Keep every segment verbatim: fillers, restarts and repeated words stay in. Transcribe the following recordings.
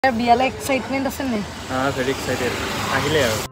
বিয়ালে excitement আছে নে? A very excited আহিলে আৰু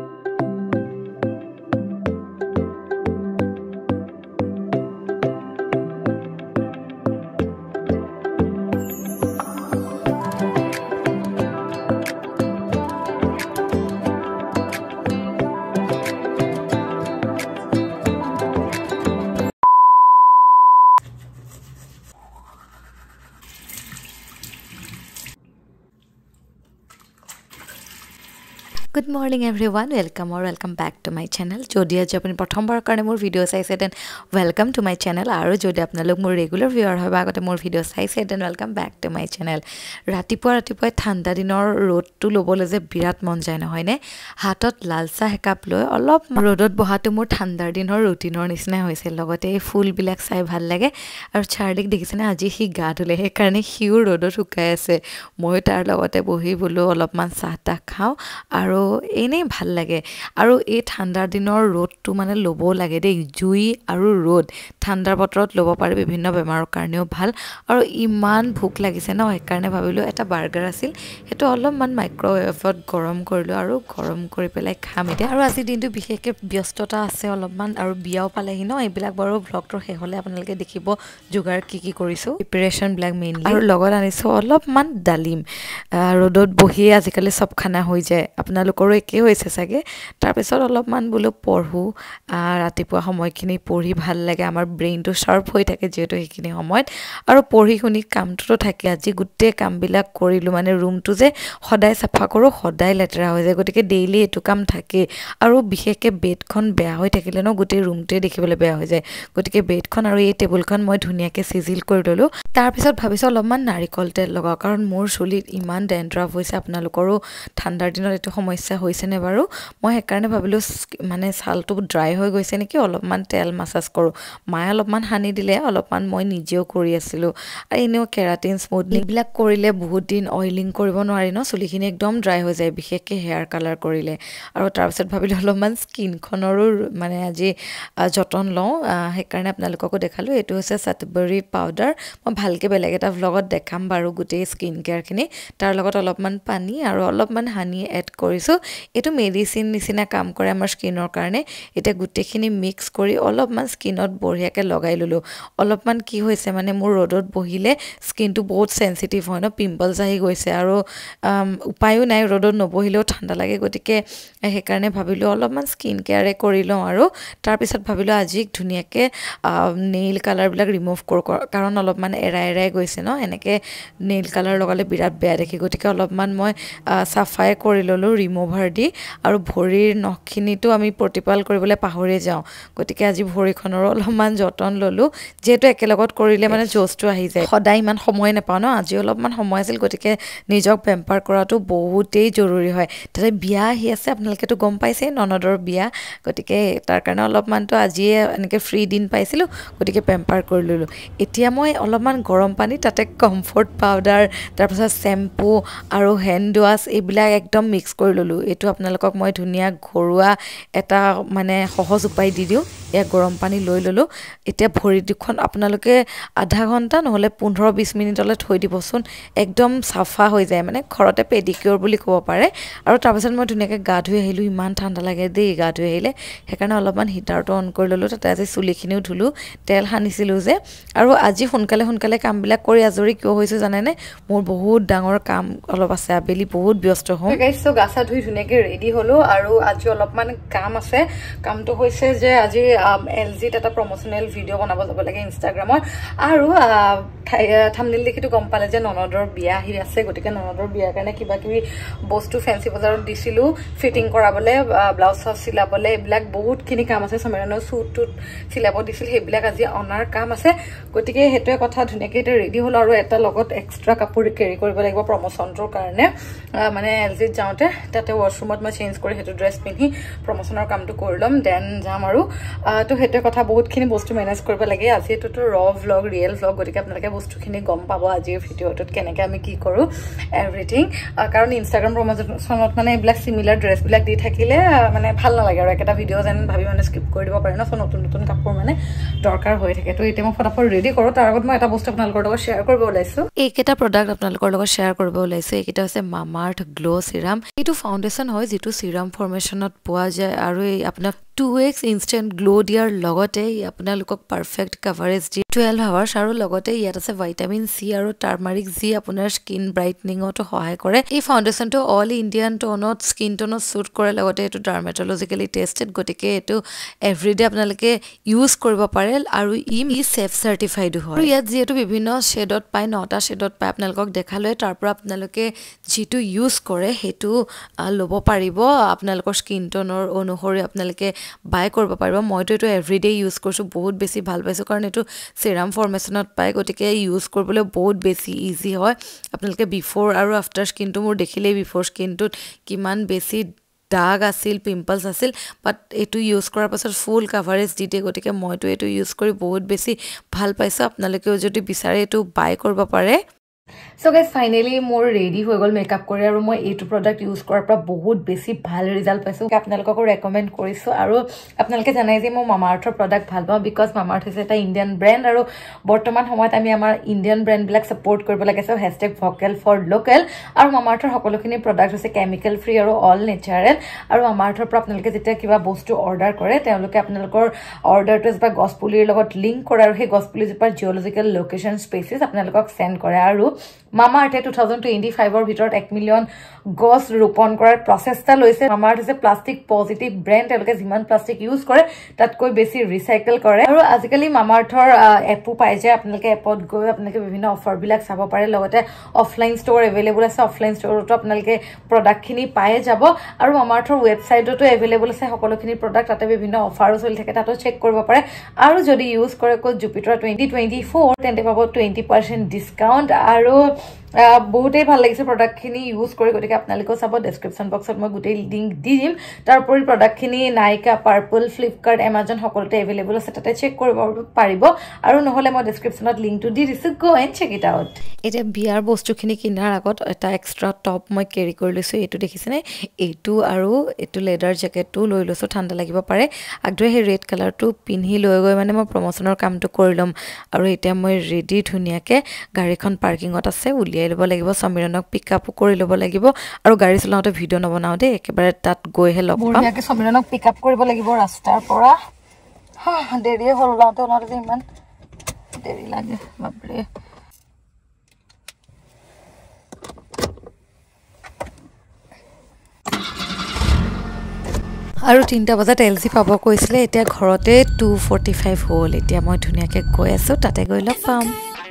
Good morning everyone, welcome or welcome back to my channel. Jodi aji apni prothom bar karone mor video saise then welcome to my channel. Aru jodi apnalok mor regular viewer hoy ba agote mor video saise then welcome back to my channel. Ratipua ratipua thanda dinor road to lobole je birat mon jay na hoy ne hatot lalsa hekap loi olop rodot bohatu mor thanda dinor routine nisna hoise logote full bilak sai bhal lage aru chardik dekhise na aji hi ga dhule he karone hiu rodot hukai ase moi tar logote bohi bolo olop man sahta khao aru এনে ভাল লাগে আৰু এই ঠাণ্ডাৰ দিনৰ ৰ'দটো মানে লব লাগে দেই জুই আৰু ৰ'দ ঠাণ্ডাৰ বতৰত লব পাৰে বিভিন্ন বেমাৰৰ কাৰণেও ভাল আৰু ইমান ভোক লাগিছে ন সেইকাৰণে ভাবিলো এটা বাৰ্গাৰ আছিল হেটো অলপমান মাইক্ৰৱেভত গৰম কৰিলো আৰু গৰম কৰি পেলাই খাম এতিয়া আৰু আজি দিনটো বিশেষকৈ ব্যস্ততা আছে অলপমান আৰু বিয়াও পালেহি ন এইবিলাক বাৰু ব্লগটো শেষ হ'লে আপোনালোকে দেখিব যোগাৰ কি কি কৰিছো প্ৰিপাৰেচন ব্লাক মেইনলি আৰু লগত আনিছো অলপমান ডালিম ৰ'দত বহি আজিকালি সব খানা হৈ যায় আপোনালোক কৰে কি হৈছে সাগে তাৰ পিছত অলপমান বলো পঢ়ু ৰাতিপুৱা সময়খিনি পঢ়ি ভাল লাগে আমাৰ ব্ৰেইনটো শাৰ্প হৈ থাকে যেটো এইখিনি সময়ত আৰু পঢ়ি শুনি কামটো থাকে আজি গুটে কামবিলাক কৰিলো মানে ৰুমটো যে সদায় সাফা কৰো সদায় লেতেৰা হৈ যায় গতিকে ডেইলি এটো কাম থাকে আৰু বিশেষকৈ বেডখন বেয়া হৈ থাকিলে ন গুটে ৰুমটোৱে দেখিবলৈ বেয়া হৈ যায় গতিকে বেডখন আৰু এই টেবুলখন মই ধুনিয়াকৈ সিজিল কৰি ললো তাৰ পিছত ভাবিছো অলপমান নাৰিকল তেল লগাও কাৰণ মোৰ চুলিত ইমান ডেন্ড্ৰাফ হৈছে আপোনালোকৰো ঠাণ্ডাৰ দিনত এটো সমস্যা হৈছে নে বাৰু মই হেকাৰণে ভাবিলো মানে ছালটো ড্ৰাই হৈ গৈছে নেকি অলপমান তেল মাসাজ কৰো মাই অলপমান হানি দিলে অলপমান মই নিজেও কৰি আছিলো আৰু এনেও কেৰাটিন স্মুথনিং বিলাক কৰিলে বহুত দিন অইলিং কৰিব নোৱাৰি ন চুলিখিনি একদম ড্ৰাই হৈ যায় বিশেষকৈ হেয়াৰ কালাৰ কৰিলে আৰু তাৰ পিছত ভাবিলো অলপমান স্কিনখনৰো মানে আজি যতন লওঁ হেকাৰণে আপোনালোককো দেখালো এটো হৈছে সাতবৰী পাউডাৰ মই ভালকে বেলেগ এটা ভ্লগত দেখাম বাৰু গুটে স্কিন কেয়াৰখিনি তাৰ লগত অলপমান পানী আৰু অলপমান হানি এড কৰিছো এটো মেডিসিন নিচিনা কাম কৰে আমাৰ স্কিনৰ কাৰণে এটা গুটেখিনি মিক্স কৰি অলপমান স্কিনত বঢ়িয়াকে লগাই ললো অলপমান কি হৈছে মানে মোৰ ৰ'দত বহিলে স্কিনটো বহুত সেনসিটিভ হয় ন পিম্পলস আহি গৈছে আৰু উপায়ো নাই ৰ'দত নবহিলেও ঠাণ্ডা লাগে গতিকে হেকাৰণে ভাবিলো অলপমান স্কিন কেয়াৰে কৰি লওঁ আৰু তাৰ পিছত ভাবিলো আজি ধুনিয়াকে নেইল কালাৰ বিলাক ৰিমুভ কৰ কাৰণ অলপমান এৰা এৰাই গৈছে ন এনেকে নেইল কালাৰ লগালে বিৰাট বেয়া দেখি গতিকে অলপমান মই সাফাই কৰি ললো ৰিমুভাৰ দি আৰু ভৰিৰ নখখিনিটো আমি প্ৰতিপাল কৰিবলৈ পাহৰি যাওঁ গতিকে আজি ভৰিখনৰ অলপমান যতন ললো যেটো একেলগত কৰিলে মানে জোছটো আহি যায় সদায় ইমান সময় নাপাও ন আজি অলপমান সময় আছিল গতিকে নিজক পেম্পাৰ কৰাটো বহুতেই জৰুৰী হয় তাতে বিয়া আহি আছে আপোনালোকেটো গম পাইছে ননদৰ বিয়া গতিকে তাৰ কাৰণে অলপমানটো আজি এনেকে ফ্ৰী দিন পাইছিলো গতিকে পেম্পাৰ কৰি ললো এতিয়া মই অলপমান গৰম পানী তাতে কমফৰ্ট পাউডাৰ তাৰ পিছত শ্যাম্পু আৰু হেণ্ড ওয়াশ এইবিলাক একদম মিক্স কৰি ললো এটো আপোনালোকক মই ধুনিয়া ঘৰুৱা এটা মানে সহজ উপায় দি দিও এ গৰম পানী লৈ ললো এতিয়া ভৰি দুখন আপোনালোকে আধা ঘন্টা নহলে পোন্ধৰ বিশ মিনিটলৈ থৈ দিবচোন একদম সাফা হৈ যায় মানে ঘৰতে পেডিকিউৰ বুলি ক'ব পাৰে আৰু তাৰ পিছত মই ধুনিয়াকৈ গা ধুই আহিলো ইমান ঠাণ্ডা লাগে দেই গা ধুই আহিলে হেকাৰণে অলপমান হিটাৰটো অন কৰি ললো তাতে আজি চুলিখিনিও ধুলো তেল হানিছিলো যে আৰু আজি সোনকালে সোনকালে কামবিলাক কৰি আজৰি কিয় হৈছে জানেনে মোৰ বহুত ডাঙৰ কাম অলপ আছে আবেলি বহুত ব্যস্ত হম গাইস সো গাছা ধুই ধুনিয়াকৈ ৰেডি হলো আৰু আজি অলপমান কাম আছে কামটো হৈছে যে আজি এলজি এটা প্ৰমোশনাল ভিডিও বনাব যাব লাগে ইনষ্টাগ্ৰামত আৰু থাম্বনেইল দেখিটো গম পালে যে ননদৰ বিয়া আহি আছে গতিকে ননদৰ বিয়াৰ কাৰণে কিবা কিবি বস্তু ফেন্সি বজাৰত দিছিলো ফিটিং কৰাবলে ব্লাউজ সব চিলাবলে এইবিলাক বহুতখিনি কাম আছে সমৰণৰ সুট চিলাব দিছিল হেবিলাক আজি অনাৰ কাম আছে গতিকে হেটোৱে কথা ধুনিয়াকৈ এটা ৰেডি হল আৰু এটা লগত এক্সট্ৰা কাপোৰ কেৰি কৰিব লাগিব প্ৰমোশনটোৰ কাৰণে মানে এলজি যাওঁতে তাতে ওয়াশৰুমত মই চেঞ্জ কৰি হেতু ড্ৰেছ পিন্ধি প্ৰমোশনৰ কামটো কৰি লম দেন যাম আৰু তো হেতু কথা বহুতখিনি বস্তু মেনেজ কৰিব লাগে আজি এটো ৰ ভ্লগ ৰিয়েল ভ্লগ গতিকে আপোনালোকে বস্তুখিনি গম পাব আজিৰ ভিডিওটোত কেনেকৈ আমি কি কৰো এভৰিথিং কাৰণ ইনষ্টাগ্ৰাম প্ৰমোশনত মানে এইবিলাক সিমিলাৰ ড্ৰেছ বিলাক দি থাকিলে মানে ভাল নালাগে আৰু একটা ভিডিও যেন ভাবি মানে স্কিপ কৰি দিব পাৰে ন সো নতুন নতুন কাপোৰ মানে দৰকাৰ হৈ থাকে তো এতিয়া মই ফটাফট ৰেডি কৰো তাৰ আগত মই এটা বস্তু বস্তু আপোনালোকৰ লগত শ্বেয়াৰ কৰিব ওলাইছো এইকেইটা প্ৰডাক্ট আপোনালোকৰ লগত শ্বেয়াৰ কৰিব ওলাইছো এইকেইটা হৈছে মামাআৰ্থ গ্লো সিৰাম এইটো ফাউণ্ডেশ্যন হয় যেটো সিৰাম ফৰ্মেশনত পোৱা যায় আৰু এই আপোনাক two x instant glow দিয়াৰ লগতে আপোনালোকক পাৰফেক্ট কভাৰেজ দি twelve hours আৰু লগতে ইয়াত আছে ভিটামিন সি আৰু টাৰ্মাৰিক যি আপোনাৰ স্কিন ব্ৰাইটনিংত সহায় কৰে এই ফাউণ্ডেশ্যনটো অল ইণ্ডিয়ান টোনত স্কিন টোনত সুট কৰে লগতে এটো ডাৰ্মাটোলজিক্যালি টেষ্টেড গতিকে এটো এভৰিডে আপোনালোকে ইউজ কৰিব পাৰে আৰু ই সেফ সাৰ্টিফাইড হয় আৰু ইয়াত যেটো বিভিন্ন শেডত পায় নটা শেডত পায় আপোনালোকক দেখালৈ তাৰ পৰা আপোনালোকে যেটো ইউজ কৰে হেতু লব পাৰিব আপোনালোকৰ স্কিন টোনৰ অনুসৰি আপোনালোকে বাই কৰিব পাৰিব মইতো এটো এভৰিডে ইউজ কৰিছো বহুত বেছি ভাল পাইছো কাৰণ এটো সিৰাম ফৰ্মেশনত পায় গতিকে ইউজ কৰিবলৈ বহুত বেছি ইজি হয় আপোনালোকে বিফৰ আৰু আফটাৰ স্কিনটো মোৰ দেখিলে বিফৰ স্কিনটোত কিমান বেছি দাগ আছিল পিম্পলস আছিল বাট এটো ইউজ কৰাৰ পাছত ফুল কভাৰেজ দিতে গতিকে মইতো এটো ইউজ কৰি বহুত বেছি ভাল পাইছো আপোনালোকেও যদি বিচাৰে এটো বাই কৰিব পাৰে So guys finally more ready হৈ গল মেকআপ কৰি আৰু মই এইটো প্ৰডাক্ট ইউজ কৰাৰ পৰা বহুত বেছি ভাল ৰিজাল্ট পাইছো আপোনালোকক ৰেকমেন্ড কৰিছো আৰু আপোনালোকে জানাই যে মই মামাআৰ্থৰ প্ৰডাক্ট ভাল পাওঁ বিকজ মামাআৰ্থ হৈছে এটা ইণ্ডিয়ান ব্ৰেণ্ড আৰু বৰ্তমান সময়ত আমি আমাৰ ইণ্ডিয়ান ব্ৰেণ্ড বিলাক সাপোৰ্ট কৰিব লাগে so hashtag vocal for local আৰু মামাআৰ্থৰ সকলোখিনি প্ৰডাক্ট হৈছে কেমিকেল ফ্ৰী আৰু অল নেচাৰেল আৰু মামাআৰ্থৰ পৰা আপোনালোকে যেতিয়া কিবা বস্তু অৰ্ডাৰ কৰে তেওঁলোকে আপোনালোকৰ অৰ্ডাৰটো বা গছপুলিৰ লগত লিংক কৰে আৰু সেই গছপুলিজোপাৰ জিঅলজিক্যাল লোকেশন স্পেসেস আপোনালোকক সেন্ড কৰে আৰু মামাআৰ্থে twenty twenty-five ৰ ভিতৰত one মিলিয়ন গছ ৰোপণ কৰাৰ প্ৰচেষ্টা লৈছে মামাআৰ্থ হৈছে প্লাষ্টিক পজিটিভ ব্ৰেণ্ড তেওঁলোকে যিমান প্লাষ্টিক ইউজ কৰে তাতকৈ বেছি ৰিসাইকেল কৰে আৰু আজিকালি মামাআৰ্থৰ এপো পাই যায় আপোনালোকে এপত গৈ আপোনালোকে বিভিন্ন অফাৰ বিলাক চাব পাৰে লগতে অফলাইন ষ্টৰ এভেইলেবল আছে অফলাইন ষ্টৰতো আপোনালোকে প্ৰডাক্টখিনি পাই যাব আৰু মামাআৰ্থৰ ৱেবছাইটতো এভেইলেবল আছে সকলোখিনি প্ৰডাক্ট তাতে বিভিন্ন অফাৰো চলি থাকে তাতো চেক কৰিব পাৰে আৰু যদি ইউজ কৰে কোড জুপিটাৰ twenty twenty-four তেন্তে পাব twenty percent ডিসকাউন্ট আৰু বহুতেই ভাল লাগিছে প্ৰডাক্টখিনি ইউজ কৰি গতিকে আপোনালোকেও চাব ডেসক্ৰিপচন বক্সত মই গোটেই লিংক দি দিম তাৰপৰি প্ৰডাক্টখিনি নাইকা পাৰ্পল ফ্লিপকাৰ্ট এমাজন সকলোতে এভেইলেবল আছে তাতে চেক কৰিব পাৰিব আৰু নহলে মই ডেসক্ৰিপচনত লিংকটো দি দিছো go and check it out এটা বিয়াৰ বস্তুখিনি কিনাৰ আগত এটা এক্সট্ৰা টপ মই কেৰি কৰি লৈছো এইটো দেখিছেনে এইটো আৰু এইটো লেডাৰ জেকেটটো লৈ লৈছো ঠাণ্ডা লাগিব পাৰে আগদৰে হে ৰেড কালাৰটো পিনহি লৈ গৈ মানে মই প্ৰমোচনৰ কামটো কৰি লম আৰু এতিয়া মই ৰেডি ধুনিয়াকে গাড়ীখন পাৰ্কিংত আছে উলিয়াই লব লাগিব সমীৰণক পিকআপ কৰি লব লাগিব আৰু গাড়ী চলাওতে ভিডিও নবনাও দে একেবাৰে তাত গৈ হে লগ পাম বঢ়িয়াকে সমীৰণক পিকআপ কৰিব লাগিব ৰাস্তাৰ পৰা হা দেৰি হ'ল লাওতে ওলাওতে ইমান দেৰি লাগে বাপৰে আৰু তিনটা বজাত এলজি পাব কৈছিলে এতিয়া ঘৰতে two forty-five হ'ল এতিয়া মই ধুনিয়াকে গৈ আছো তাতে গৈ লগ পাম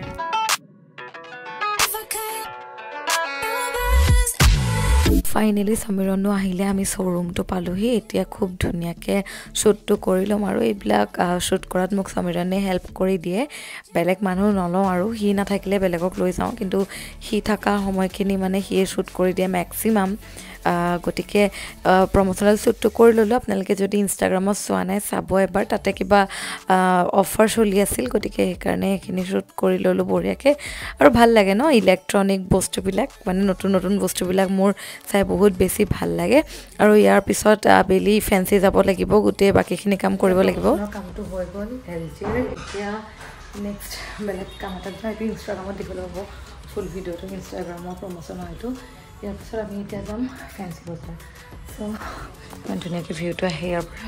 ফাইনালি সমীৰণো আহিলে আমি শোৰুমটো পালোহি এতিয়া খুব ধুনিয়াকে শুটটো কৰি লম আৰু এইবিলাক শুট কৰাত মোক সমীৰণে হেল্প কৰি দিয়ে বেলেগ মানুহ নলওঁ আৰু হি নাথাকিলে বেলেগক লৈ যাওঁ কিন্তু হি থকা সময়খিনি মানে হি শুট কৰি দিয়ে ম্যাক্সিমাম গটিকে প্ৰমোশনাল শুটটো কৰি ললো আপোনালোকে যদি ইনষ্টাগ্ৰামত চোৱা নাই চাব এবাৰ তাতে কিবা অফাৰ চলি আছিল গটিকে এই কাৰণে এখিনি শুট কৰি ললো বঢ়িয়াকে আৰু ভাল লাগে ন ইলেক্ট্ৰনিক বস্তুবিলাক মানে নতুন নতুন বস্তুবিলাক মোৰ চাই বহুত বেছি ভাল লাগে আৰু ইয়াৰ পিছত বেলি ফেন্সি যাব লাগিব গুটে বাকিখিনি কাম কৰিব লাগিব কামটো হৈ গল এলজিৰ এতিয়া নেক্সট বেলেগ কাম এটা যাই ইনষ্টাগ্ৰামত দিব লাগিব ফুল ভিডিওটো ইনষ্টাগ্ৰামৰ প্ৰমোচন হয়তো ইয়াৰ পিছত আমি এতিয়া যাম ফেন্সি বজাৰ সো ইমান ধুনীয়াকৈ ভিউটো আহে ইয়াৰ পৰা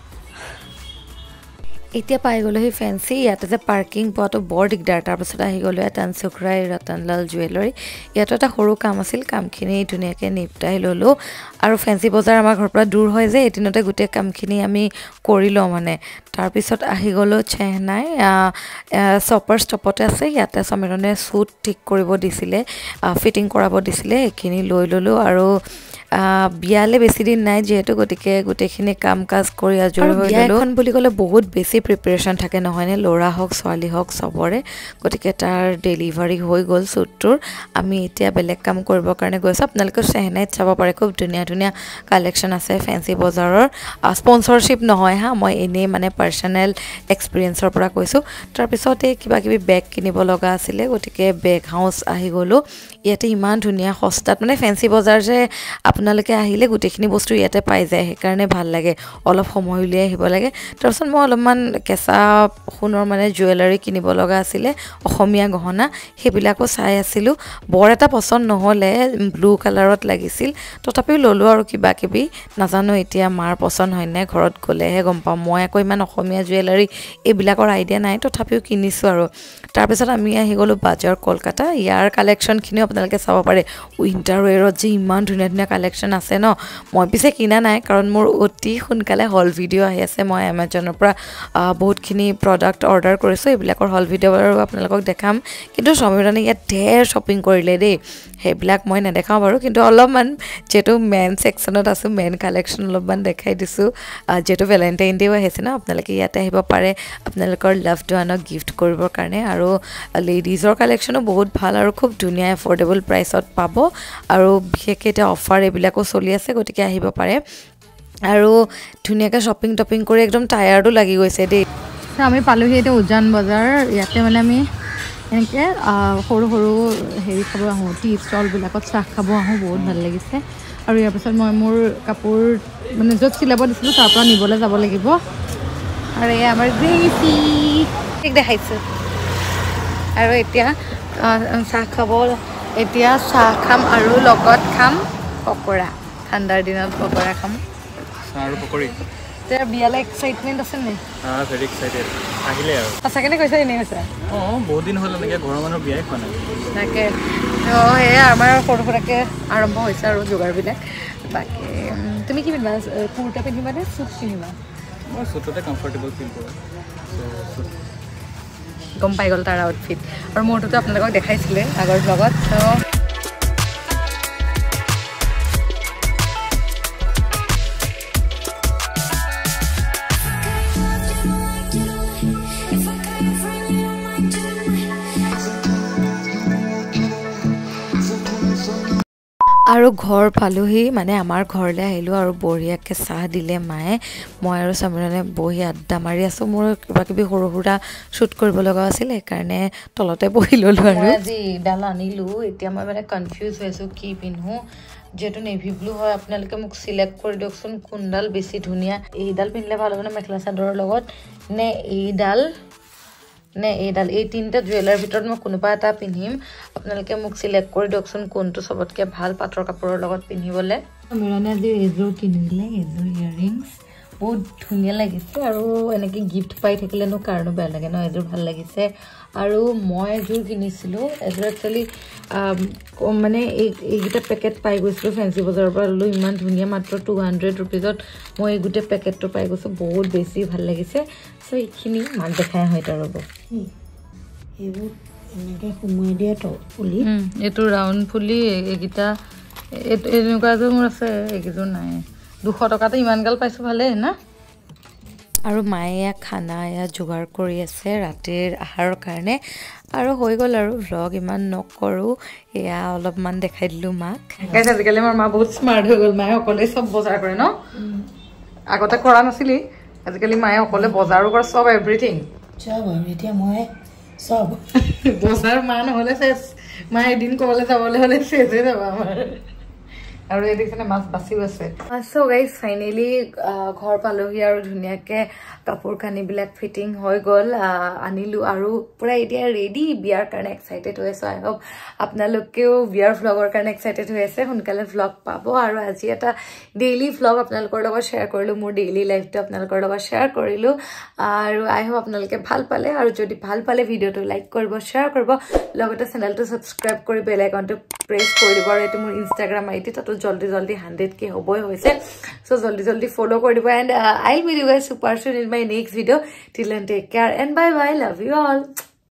এতিয়া পাই গলো হি ফেন্সি ইয়াতে যে পাৰ্কিং পোৱাটো বৰ দিগদাৰ তাৰ পাছত আহি গলো এটা সুখৰাই ৰতনলাল জুৱেলাৰী ইয়াত এটা সৰু কাম আছিল কামখিনি ধুনীয়াকৈ নিপটাই ললো আৰু ফেন্সি বজাৰ আমাৰ ঘৰৰ পৰা দূৰ হয় যে এদিনতে গোটেই কামখিনি আমি কৰি লওঁ মানে তাৰ পিছত আহি গলো চেহনাই চপাৰ ষ্টপতে আছে ইয়াতে সমীৰণে সুট ঠিক কৰিব দিছিলে ফিটিং কৰাব দিছিলে এখিনি লৈ ললো আৰু বিয়ালে বেছি দিন নাই যেহেতু গটিকে গোটেইখিনি কাম কাজ কৰি আজৰি হৈ গলো এখন বুলি ক'লে বহুত বেছি প্ৰিপাৰেচন থাকে নহয়নে লৰা হক ছোৱালী হক সবৰে গটিকে তাৰ ডেলিভাৰি হৈ গল সুটটোৰ আমি এতিয়া বেলেগ কাম কৰিব কাৰণে গৈছো আপোনালোকে চেহনাইত চাব পাৰে খুব ধুনীয়া ধুনীয়া কালেকচন আছে ফেন্সি বজাৰৰ স্পন্সৰশিপ নহয় হা মই এনে মানে পাৰ্সোনেল এক্সপেৰিয়েন্সৰ পৰা কৈছো তাৰ পিছতে কিবা কিবি বেগ কিনিব লগা আছিল গটিকে বেগ হাউস আহি গলো ইয়াতে ইমান ধুনীয়া সস্তাত মানে ফেন্সি বজাৰ যে আপোনালোকে আহিলে গোটেইখিনি বস্তু ইয়াতে পাই যায় সেইকাৰণে ভাল লাগে অলপ সময় উলিয়াই আহিব লাগে তাৰপিছত মই অলপমান কেঁচা সোণৰ মানে জুৱেলাৰী কিনিব লগা আছিলে অসমীয়া গহনা সেইবিলাকো চাই আছিলোঁ বৰ এটা পছন্দ নহ'লে ব্লু কালাৰত লাগিছিল তথাপিও ল'লোঁ আৰু কিবা কিবি নাজানো এতিয়া মাৰ পছন্দ হয় নাই ঘৰত গ'লেহে গম পাম মই আকৌ ইমান অসমীয়া জুৱেলাৰী এইবিলাকৰ আইডিয়া নাই তথাপিও কিনিছোঁ আৰু তাৰপিছত আমি আহি গ'লোঁ বাজাৰ কলকাতা ইয়াৰ কালেকশ্যনখিনিও আপোনালোকে চাব পাৰে উইণ্টাৰ ৱেৰত যে ইমান ধুনীয়া ধুনীয়া কালেকশ্যন আছে ন মই পিছে কিনা নাই কাৰণ মোৰ অতি সোনকালে হল ভিডিঅ' আহি আছে মই এমাজনৰ পৰা বহুতখিনি প্ৰডাক্ট অৰ্ডাৰ কৰিছোঁ এইবিলাকৰ হল ভিডিঅ' আৰু আপোনালোকক দেখাম কিন্তু সমীৰণে ইয়াত ঢেৰ শ্বপিং কৰিলে দেই সেইবিলাক মই নেদেখাওঁ বাৰু কিন্তু অলপমান যিহেতু মেন ছেকশ্যনত আছোঁ মেন কালেকশ্যন অলপমান দেখাই দিছোঁ যিহেতু ভেলেণ্টাইন ডেও আহিছে ন আপোনালোকে ইয়াতে আহিব পাৰে আপোনালোকৰ লাভড ওৱানক গিফ্ট কৰিবৰ কাৰণে আৰু লেডিজৰ কালেকশ্যনো বহুত ভাল আৰু খুব ধুনীয়া এফৰ্ডেবল প্ৰাইচত পাব আৰু বিশেষকৈ এতিয়া অফাৰ এইবিলাকো চলি আছে গতিকে আহিব পাৰে আৰু ধুনীয়াকৈ শ্বপিং টপিং কৰি একদম টায়াৰ্ডো লাগি গৈছে দেই আমি পালোহি এতিয়া উজান বজাৰ ইয়াতে মানে আমি এনেকৈ সৰু সৰু হেৰি খাব আহোঁ টি ষ্টলবিলাকত চাহ খাব আহোঁ বহুত ভাল লাগিছে আৰু ইয়াৰ পিছত মই মোৰ কাপোৰ মানে য'ত চিলাব দিছিলোঁ তাৰ পৰা নিবলৈ যাব লাগিব আৰু এয়া আমাৰ গ্ৰেচি ঠিক দেখাইছোঁ আৰু এতিয়া চাহ খাব এতিয়া চাহ খাম আৰু লগত খাম পকৰা ঠাণ্ডাৰ দিনত পকৰা খাম চাহ আৰু পকৰি এতিয়া বিয়ালৈ এক্সাইটমেণ্ট আছে নে ভেৰি এক্সাইটেড আহিলে আৰু সঁচাকৈ কৈছে এনেই কৈছে অঁ বহুত দিন হ'ল এনেকৈ ঘৰৰ মানুহ বিয়াই খোৱা নাই তাকে অঁ সেয়া আমাৰ সৰু সুৰাকৈ আৰম্ভ হৈছে আৰু যোগাৰবিলাক বাকী তুমি কি পিন্ধিবা কুৰ্তা পিন্ধিবা নে চুট পিন্ধিবা মই চুটতে কমফৰ্টেবল ফিল কৰোঁ গম পাই গ'ল তাৰ আউটফিট আৰু মোৰটোতো আপোনালোকক দেখাইছিলে আগৰ ব্লগত ত' আৰু ঘৰ পালোহি মানে আমাৰ ঘৰলৈ আহিলোঁ আৰু বঢ়িয়াকৈ চাহ দিলে মায়ে মই আৰু সমীৰণে বহি আড্ডা মাৰি আছোঁ মোৰ কিবা কিবি সৰু সুৰা শ্বুট কৰিব লগা আছিল সেইকাৰণে তলতে বহি ল'লোঁ আৰু আজি এইডাল আনিলোঁ এতিয়া মই মানে কনফিউজ হৈ আছোঁ কি পিন্ধোঁ যিহেতু নেভি ব্লু হয় আপোনালোকে মোক চিলেক্ট কৰি দিয়কচোন কোনডাল বেছি ধুনীয়া এইডাল পিন্ধিলে ভাল হ'ব নে মেখেলা চাদৰৰ লগত নে এইডাল নে এইডাল এই তিনিটা জুৱেলাৰ ভিতৰত মই কোনোবা এটা পিন্ধিম আপোনালোকে মোক চিলেক্ট কৰি দিয়কচোন কোনটো চবতকৈ ভাল পাটৰ কাপোৰৰ লগত পিন্ধিবলৈ মিৰণে আজি এইযোৰ কিনিলে এইযোৰ ইয়েৰিংছ বহুত ধুনীয়া লাগিছে আৰু এনেকৈ গিফ্ট পাই থাকিলেনো কাৰণো বেয়া লাগে ন এইযোৰ ভাল লাগিছে আৰু মই এযোৰ কিনিছিলোঁ এযোৰ একচুৱেলি মানে এই এইকেইটা পেকেট পাই গৈছিলোঁ ফেঞ্চি বজাৰৰ পৰা ল'লোঁ ইমান ধুনীয়া মাত্ৰ টু হাণ্ড্ৰেড ৰুপিজত মই এই গোটেই পেকেটটো পাই গৈছোঁ বহুত বেছি ভাল লাগিছে চ' এইখিনি মাক দেখাই হয় তাৰ ৰ'ব এইবোৰ এনেকৈ সোমোৱাই দিয়া ফুলি এইটো ৰাউণ্ড ফুলি এইকেইটা এনেকুৱা এযোৰ মোৰ আছে এইকেইযোৰ নাই দুশ টকাতে ইমান গাল পাইছোঁ ভালেই না আৰু মায়ে এয়া খানা এয়া যোগাৰ কৰি আছে ৰাতিৰ আহাৰৰ কাৰণে আৰু হৈ গ'ল আৰু ভ্লগ ইমান নকৰোঁ এয়া অলপমান দেখাই দিলোঁ মাক আজিকালি আমাৰ মা বহুত স্মাৰ্ট হৈ গ'ল মায়ে অকলে চব বজাৰ কৰে ন আগতে কৰা নাছিলি আজিকালি মায়ে অকলে বজাৰো কৰে চব এভৰিথিং চব আৰু এতিয়া মই চব বজাৰ মা নহ'লে চেচ মা এদিন ক'বলৈ যাবলৈ হ'লে চেচে যাবা আমাৰ আৰু এই দেখিছেনে মাছ বাচিও আছে চ' গাইজ ফাইনেলি ঘৰ পালোহি আৰু ধুনীয়াকৈ কাপোৰ কানিবিলাক ফিটিং হৈ গ'ল আনিলোঁ আৰু পূৰা এতিয়া ৰেডি বিয়াৰ কাৰণে এক্সাইটেড হৈ আছোঁ আই হোপ আপোনালোকেও বিয়াৰ ভ্লগৰ কাৰণে এক্সাইটেড হৈ আছে সোনকালে ভ্লগ পাব আৰু আজি এটা ডেইলি ভ্লগ আপোনালোকৰ লগত শ্বেয়াৰ কৰিলোঁ মোৰ ডেইলি লাইফটো আপোনালোকৰ লগত শ্বেয়াৰ কৰিলোঁ আৰু আই হোপ আপোনালোকে ভাল পালে আৰু যদি ভাল পালে ভিডিঅ'টো লাইক কৰিব শ্বেয়াৰ কৰিব লগতে চেনেলটো ছাবস্ক্ৰাইব কৰি বেল আইকনটো প্ৰেছ কৰি দিব আৰু এইটো মোৰ ইনষ্টাগ্ৰাম আই ডি তাতো জল্দি জল্দি হাণ্ড্ৰেড কে হ'বই হৈছে চ' জল্দি জল্দি ফ'ল' কৰি দিব and I will meet you guys super soon in my next video' till and take care and bye bye love you all